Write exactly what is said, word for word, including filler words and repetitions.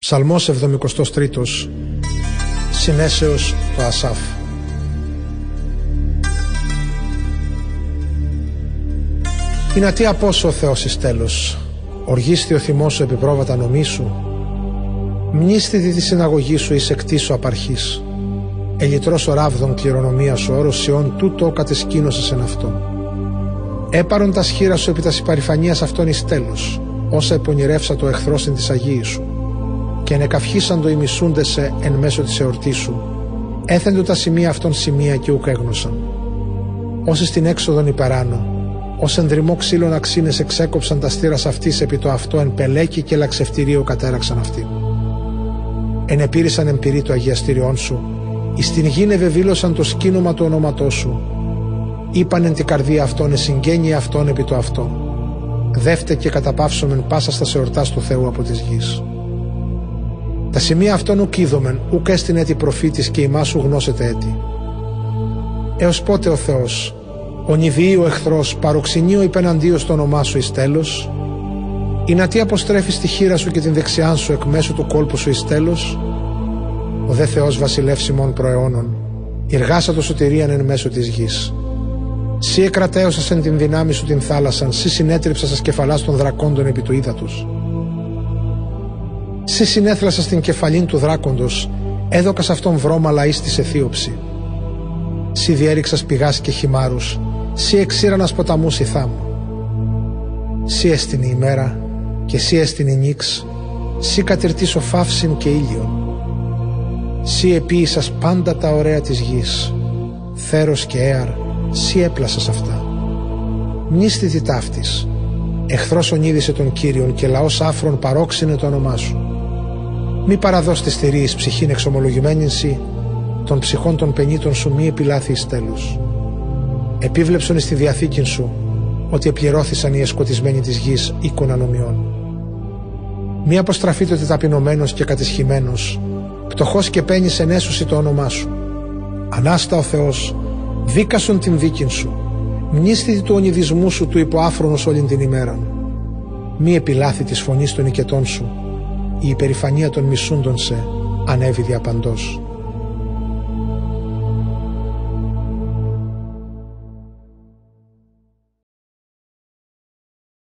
Ψαλμός εβδομηκοστός τρίτος. Συνέσεως το Ασάφ. Είναι τι απόσο ο Θεός εις τέλος, οργίστη ο θυμός σου επί πρόβατα νομή σου, μνήστητη τη συναγωγή σου εις εκτίσου απαρχής, ελιτρός ο ράβδον κληρονομία σου, όρος Σιών τούτο κατεσκήνωσες εν αυτό. Έπαρον τα σχήρα σου επί τας υπαρηφανίας αυτών εις τέλος, όσα επονηρεύσα το εχθρός εν της αγίης σου, και ενεκαυχήσαν το ημισούντεσαι εν μέσω της εορτής σου, έθεντο τα σημεία αυτών σημεία και ουκ έγνωσαν. Όσοι στην έξοδον υπεράνω, ως ενδρυμό ξύλων αξίνες εξέκοψαν τα στήρας αυτής επί το αυτό εν πελέκι και λαξευτηρίο κατέραξαν αυτή. Ενεπήρησαν εμπειρί το αγιαστήριόν σου, εις την γην ευεβήλωσαν το σκήνομα του ονόματός σου, είπαν εν την καρδία αυτών εσυγγένεια αυτών επί το αυτό, δεύτε και καταπαύσομεν πάσα στα εορτάς του Θεού από της γης. Τα σημεία αυτών ουκ είδομεν, ουκ έστιν έτη προφήτης και ημάς σου γνώσετε έτη. Έως πότε ο Θεός, ονειδιεί ο εχθρός, παροξενεί ο υπεναντίος το όνομά σου εις τέλος, ή να τι αποστρέφεις τη χείρα σου και την δεξιά σου εκ μέσω του κόλπου σου εις τέλος. Ο δε Θεός βασιλεύς ημών προαιώνων, ηργάσα το σωτηρίαν εν μέσω της γης. Σύ εκρατέωσας εν την δυνάμει σου την θάλασσαν, σύ συνέτριψας σας κεφαλάς των δρακόντων επί του ύδατος. Σύ συνέθλασας την κεφαλήν του δράκοντος, έδωκας αυτόν βρώμα λαής της αιθίωψη. Σύ διέριξας πηγάς και χυμάρους, σύ εξήρανας ποταμούς η θάμου. Σύ έστιν η ημέρα και σύ έστιν η νύξ, σύ κατηρτήσω φαύσιν και ήλιον. Σύ επίησας πάντα τα ωραία της γης, θέρος και έαρ, σύ έπλασας αυτά. Μνήστητη ταύτης, εχθρός ονείδησε τον Κύριον και λαός άφρον παρόξυνε το όνομά σου. Μη παραδώσει τη στηρίης ψυχήν εξομολογημένην σύ, των ψυχών των πενήτων σου μη επιλάθη εις τέλος. Επίβλεψον εις τη διαθήκην σου, ότι επληρώθησαν οι εσκοτισμένοι της γης οίκων ανομιών. Μη αποστραφείτε ότι ταπεινωμένος και κατησχημένος, πτωχός και πένης ενέσουσι το όνομά σου. Ανάστα ο Θεός, δίκασον την δίκην σου, μνήστητη του ονειδισμού σου του υποάφρονος όλην την ημέραν. Μη επιλάθη της φωνής των οικετών σου, η υπερηφανία των μισούντων σε ανέβη διαπαντός.